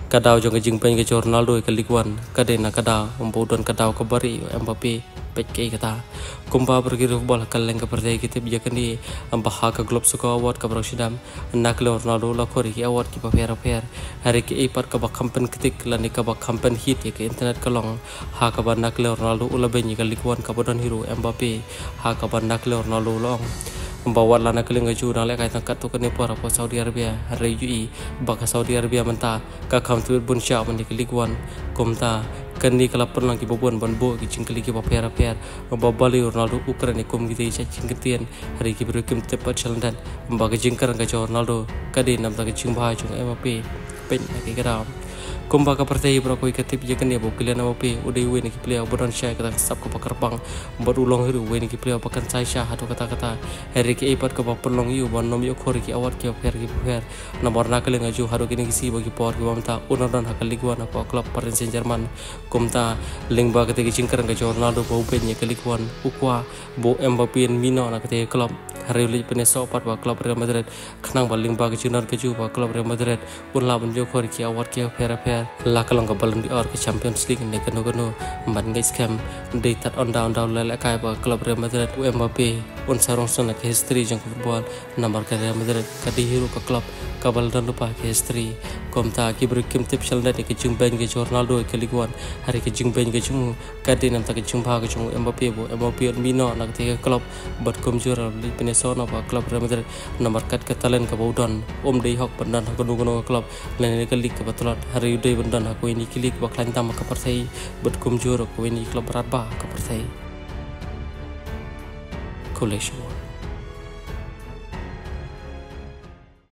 kadau jong jing pen ke Ronaldo ke liguan kadena kadau membodon kadau ke bari Mbappe pek kata kumpa pergi bola kaleng ke percaya kita bijakan di ambah ke globe suka award ke brosidam nak le Ronaldo la khori ki award ki paper hari ki ipat ke bak kampen ketik lani ke bak kampen hit ke internet kalong ha ke ban nak le Ronaldo ula benyi ke liguan ke bodon hero Mbappe ha ke ban nak le Ronaldo long membawa lana keling ngaju nang lek kaitan kat tu kene por apa Saudi Arabia hari UI baka Saudi Arabia menta ka kam tu bun sya men liguan komta kani kala pernah ki bobon ban bo ki cingkeli ki paper membabali Ronaldo Ukraine kom gitu isa cingketian hari ki berukim tepat jalan membaga jingkar ka Ronaldo kade nam ta ki cingba jong Mbappe pen ki geram kumba ka partai bro ko ikatip jekan ya bo kilian Mbappe udah wen ki player bodon sya kata sab ko pakerbang berulong hiru wen ki player pakan sai sya hatu kata hari ki ipat ko pelong yu bon nom yo khori ki awat ki per nomor na kale ngaju haru kini kisi bagi por ki bamta unadan hakal liguan apa klub Paris Saint-Germain kumta lingba kete ki cingkar ka Ronaldo bo benye ke liguan ukwa bo Mbappe mino na kete klub hari li peneso pat wa klub Real Madrid khnang baling ba ki junar ke ju ba klub Real Madrid unla ban jo khori ki awat ki per la kalong ka balon di or ke Champions League ne kano man guys scam de tat on down la kai ba klub Real Madrid Mbappe on sarong sona ke history jang football nomor ka Real Madrid ka di hero ka klub ka balon lupa ke history komta ki berkim tip shal da ke jingben ke Ronaldo ke liguan hari ke jingben ke jumu ka de nam ta ke jingba ke jumu Mbappe bo Mbappe mino nak te klub bat kom jura li penesona ba klub Real Madrid nomor kat ke talent ka bodon de hok pandan ka nugo klub len ke lig ke batolat hari udah bendan aku ini kilik baklan tam ke partai berkum jur aku ini klub berat bah ke partai collection